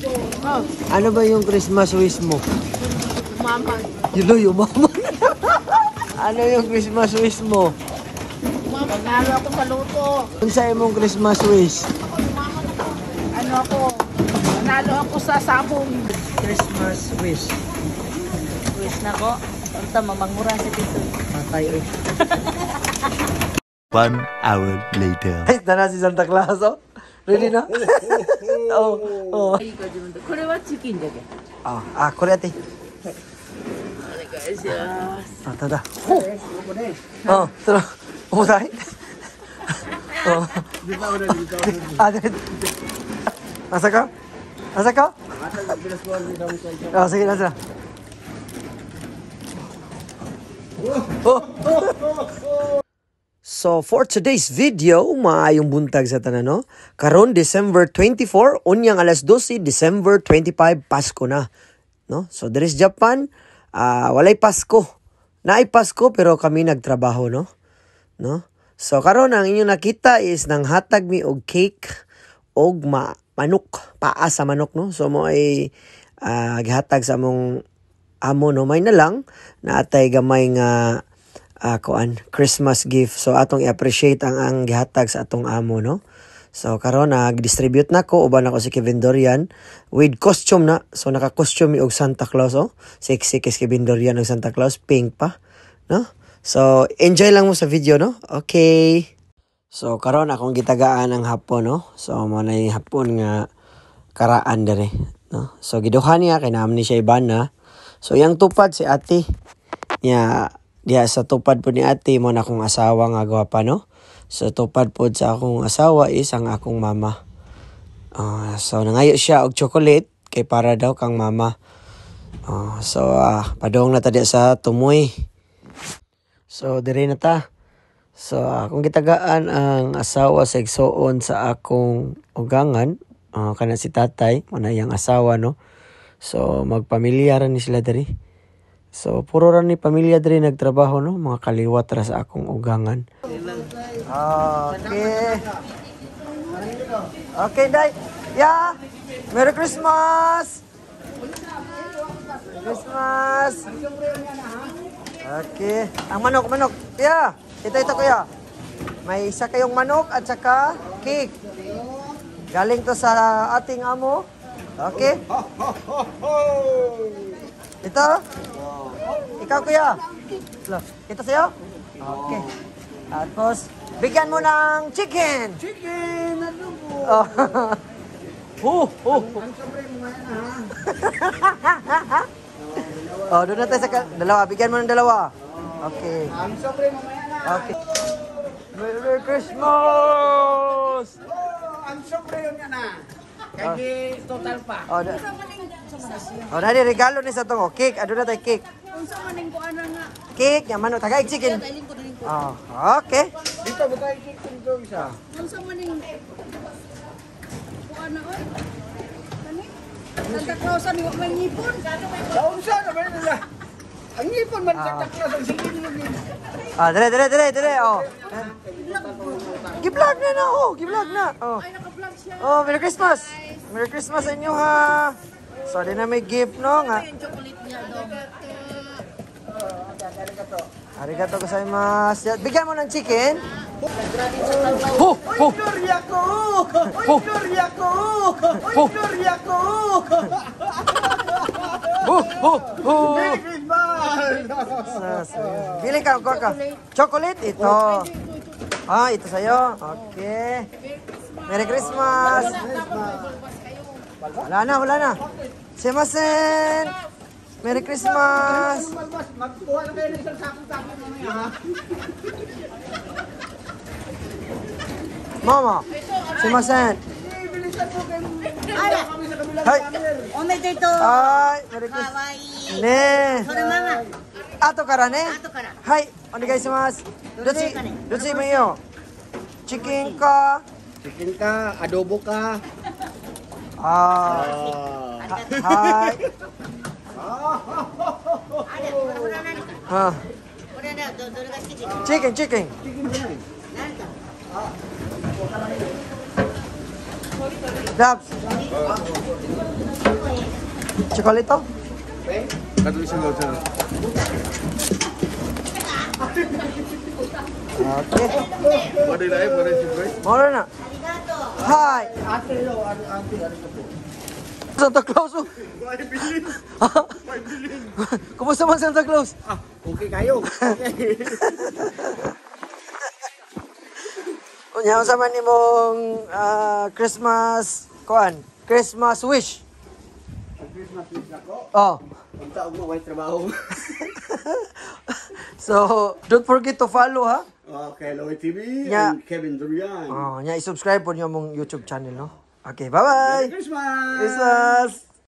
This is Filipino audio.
Oh. Ano ba yung Christmas wish mo? Mama. Yung mama. Ano yung Christmas wish mo? Mama, nalo ako sa luto. Kung sa imong Christmas wish? Ano ako? Nalo ako sa sabong. Christmas wish. Wish na ko. Punta, mamangmura sa dito. Patay eh. 1 hour later. Ay, tara si Santa Claus, oh. Ready na? Oh, oh. これはチキンだけ。 これやって。 お願いします。 ただ。tara. Umutay. Oh. Asa ka? Asa ka? Sige, nasa. So for today's video, maayong buntag sa tanan, no? Karon December 24, unyang alas 12, December 25, Pasko na, no? So there is Japan, walay Pasko. Naay Pasko pero kami nagtrabaho, no? No? So karon ang inyong nakita is nang hatag mi og cake og manok, paa sa manok, no? So mo ay gihatag sa among amo, no? May na lang na atay gamay nga Christmas gift. So atong i-appreciate ang gihatag sa atong amo, no? So karon nag-distribute na ko uban ako si Kevin Dorian with costume na. So naka-costume og Santa Claus, oh. Sexy kay Kevin Dorian og Santa Claus, pink pa, no? So enjoy lang mo sa video, no? Okay. So karon akong gitagaan ang hapon, no? So mo na yung hapon nga karaan dere, no? So giduhan niya kay naman ni siya ibana. So yang tupad si ate niya. Diya sa tupad po ni ate mo na akong asawa nga gwapa, no? So tupad po sa akong asawa is ang akong mama. So nangayo siya og chocolate kay para daw kang mama. So padong na ta diya sa tumoy. So dire na ta. So akong gitagaan ang asawa sa igsoon sa akong ugangan, kana si tatay mo na yang asawa, no? So magpamilya ra ni sila diri. So, puro rin ni pamilya diri nagtrabaho, no? Mga kaliwat ra sa akong ugangan. Okay. Okay, Day. Yeah. Merry Christmas! Merry Christmas! Okay. Ang manok. Yeah. Ito, kuya. May isa kayong manok at saka cake. Galing to sa ating amo. Okay. Ito? Ikaw, kuya? Ito sa'yo? Okay. Tapos, bigyan mo ng chicken! Chicken! Ano po? Ang sobre mo yan, ha? Doon na tayo sa dalawa. Bigyan mo ng dalawa. Okay. Ang sobre mo yan, ha? Okay. Merry Christmas! Ang sobre yun yan, ha? Kaya total pa. Nari regalo ni sa tong cake. Ado na tay cake. Unsa maning kuan nga? Cake nya manok tagay chicken. Okay. Dito ba tay cake dito isa? Unsa maning kuan na oy? Kani? Santa Claus ni wa may ngipon. Sa unsa na ba nila? Ang ngipon man Santa Claus ang sige ni. Dire. Gi-vlog na na. Gi-vlog na. Ay naka-vlog siya. Merry Christmas. Merry Christmas sa inyo, ha. So, di na may gift, no? Nga. Yung chocolate niya daw. Arigato gozaimasu. Bigyan mo ng chicken. Pili ka, kuha ka. Chocolate, ito. Ito sa'yo. Okay. Merry Christmas. Wala na. Sumimasen. Merry Christmas. Magkuha na kayo ng isang sakong-sakong mamaya, ha? Mama. Sumimasen. Hai. Ome dito. Hai. Merry Christmas. Kawaii. Ne. Sore mama. Ato kara ne. Hai. Onegaishimasu. Dochi mo iyo. Chicken ka. Adobo ka. Hai. Chicken. Dabs. Chocolate to? Kato isang load sir. Okay. Pwede na pwede siyempre. Mora na. Hi! Ate, ate, po. Santa Claus oh. Kumusta man Santa Claus? Okay kayo. Okay. Unya sa man imong Christmas Christmas wish. Christmas wish ako. Oh. Ang taong mo, may trabaho. So, don't forget to follow ha. Okay, Loy TV Yeah. and Kevin Durian. Oh, nya i-subscribe po niyo mong YouTube channel no. Okay, bye-bye. Merry Christmas! Christmas.